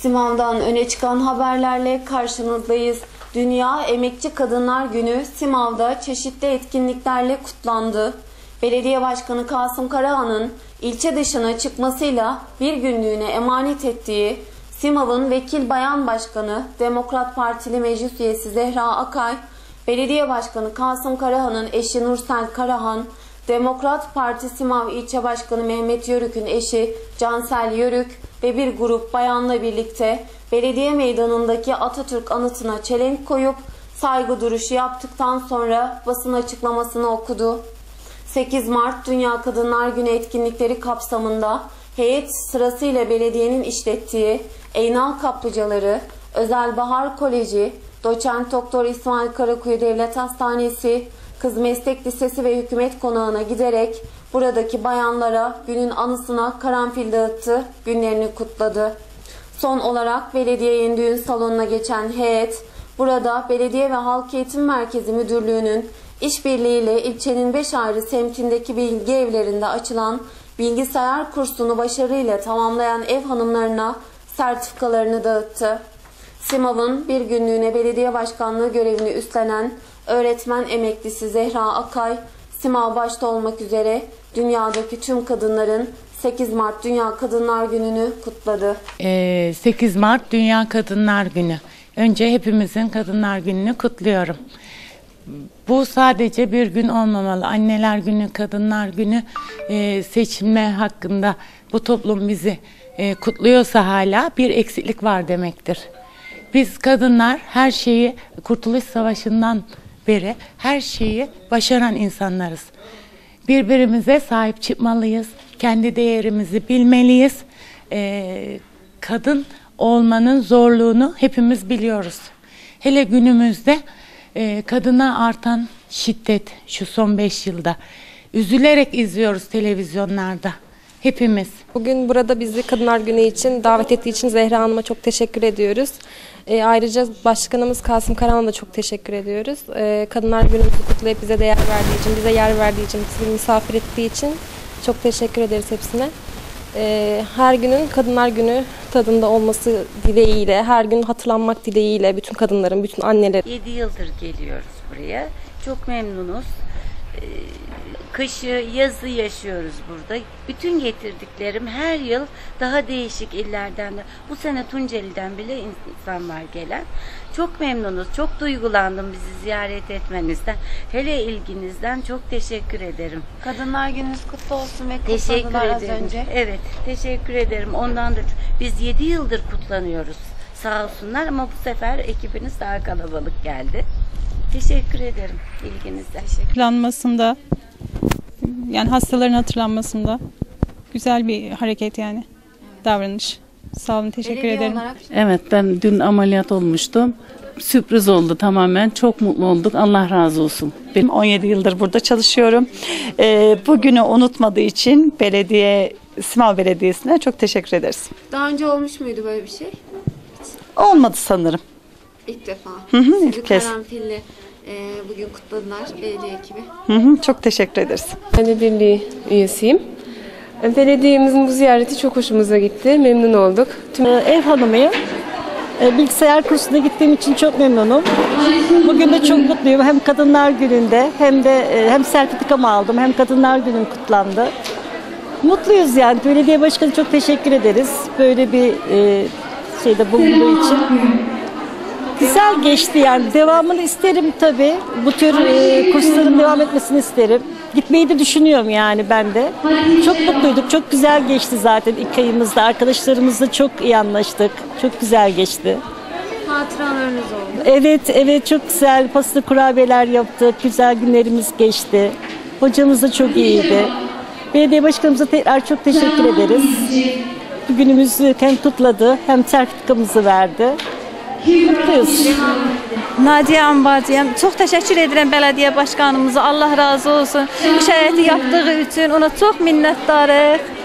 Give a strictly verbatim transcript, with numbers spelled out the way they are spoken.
Simav'dan öne çıkan haberlerle karşınızdayız. Dünya Emekçi Kadınlar Günü Simav'da çeşitli etkinliklerle kutlandı. Belediye Başkanı Kasım Karahan'ın ilçe dışına çıkmasıyla bir günlüğüne emanet ettiği Simav'ın Vekil Bayan Başkanı Demokrat Partili Meclis Üyesi Zehra Akay, Belediye Başkanı Kasım Karahan'ın eşi Nursel Karahan, Demokrat Parti Simav İlçe Başkanı Mehmet Yörük'ün eşi Cansel Yörük ve bir grup bayanla birlikte belediye meydanındaki Atatürk anıtına çelenk koyup saygı duruşu yaptıktan sonra basın açıklamasını okudu. sekiz Mart Dünya Kadınlar Günü etkinlikleri kapsamında heyet sırasıyla belediyenin işlettiği Eynal Kaplıcaları, Özel Bahar Koleji, Doçent Doktor İsmail Karakuyu Devlet Hastanesi, Kız Meslek Lisesi ve Hükümet Konağı'na giderek buradaki bayanlara günün anısına karanfil dağıttı, günlerini kutladı. Son olarak belediyenin düğün salonuna geçen heyet, burada Belediye ve Halk Eğitim Merkezi Müdürlüğü'nün işbirliğiyle ilçenin beş ayrı semtindeki bilgi evlerinde açılan bilgisayar kursunu başarıyla tamamlayan ev hanımlarına sertifikalarını dağıttı. Simav'ın bir günlüğüne belediye başkanlığı görevini üstlenen öğretmen emeklisi Zehra Akay, Simav başta olmak üzere dünyadaki tüm kadınların sekiz Mart Dünya Kadınlar Günü'nü kutladı. sekiz Mart Dünya Kadınlar Günü. Önce hepimizin Kadınlar Günü'nü kutluyorum. Bu sadece bir gün olmamalı. Anneler Günü, Kadınlar Günü seçilme hakkında bu toplum bizi kutluyorsa hala bir eksiklik var demektir. Biz kadınlar her şeyi Kurtuluş Savaşı'ndan beri her şeyi başaran insanlarız. Birbirimize sahip çıkmalıyız. Kendi değerimizi bilmeliyiz. Ee, kadın olmanın zorluğunu hepimiz biliyoruz. Hele günümüzde e, kadına artan şiddet şu son beş yılda. Üzülerek izliyoruz televizyonlarda. Hepimiz. Bugün burada bizi Kadınlar Günü için davet ettiği için Zehra Hanım'a çok teşekkür ediyoruz. E, ayrıca Başkanımız Kasım Karahan'a da çok teşekkür ediyoruz. E, Kadınlar Günü'nü kutlayıp bize değer verdiği için, bize yer verdiği için, bizi misafir ettiği için çok teşekkür ederiz hepsine. E, her günün Kadınlar Günü tadında olması dileğiyle, her gün hatırlanmak dileğiyle bütün kadınların, bütün anneler. yedi yıldır geliyoruz buraya. Çok memnunuz. Kışı, yazı yaşıyoruz burada. Bütün getirdiklerim her yıl daha değişik illerden de. Bu sene Tunceli'den bile insan var gelen. Çok memnunuz, çok duygulandım bizi ziyaret etmenizden. Hele ilginizden çok teşekkür ederim. Kadınlar Gününüz kutlu olsun ve teşekkür kutladılar az ederim. önce. Evet, teşekkür ederim. Ondan da biz yedi yıldır kutlanıyoruz. Sağ olsunlar ama bu sefer ekibiniz daha kalabalık geldi. Teşekkür ederim ilginizle. Planmasında, yani hastaların hatırlanmasında güzel bir hareket yani, evet. Davranış. Sağ olun, teşekkür Belediye ederim. Olarak... Evet, ben dün ameliyat olmuştum. Sürpriz oldu tamamen. Çok mutlu olduk. Allah razı olsun. Ben on yedi yıldır burada çalışıyorum. Ee, bugünü unutmadığı için belediye, Simav Belediyesi'ne çok teşekkür ederiz. Daha önce olmuş muydu böyle bir şey? Olmadı sanırım. İlk defa. Hı hı, Sizi ilk kez. karanfille e, bugün kutladılar belediye ekibi. Hı hı, çok teşekkür ederiz. Ben de birliği üyesiyim. Belediyemizin bu ziyareti çok hoşumuza gitti. Memnun olduk. Tüm ev hanımıyım. Bilgisayar kursuna gittiğim için çok memnunum. Bugün de çok mutluyum. Hem Kadınlar Günü'nde hem de hem sertifikamı aldım hem Kadınlar Günü'm kutlandı. Mutluyuz yani. Belediye Başkanı çok teşekkür ederiz. Böyle bir e, şeyde bulunduğu için. Güzel geçti yani. Devamını isterim tabii. Bu tür e, kursların devam etmesini isterim. Gitmeyi de düşünüyorum yani ben de. Çok mutluyduk. Çok güzel geçti zaten ilk ayımızda. Arkadaşlarımızla çok iyi anlaştık. Çok güzel geçti. Hatıralarınız oldu. Evet, evet çok güzel. Pasta kurabiyeler yaptık. Güzel günlerimiz geçti. Hocamız da çok iyiydi. Belediye başkanımıza tekrar çok teşekkür ederiz. Bugünümüzü hem kutladı hem sertifikamızı verdi. Mutluyuz. Nadiye Ambacıyam. Çok teşekkür ederim belediye başkanımıza. Allah razı olsun. Bu şərəiti yaptığı için ona çok minnettarıq.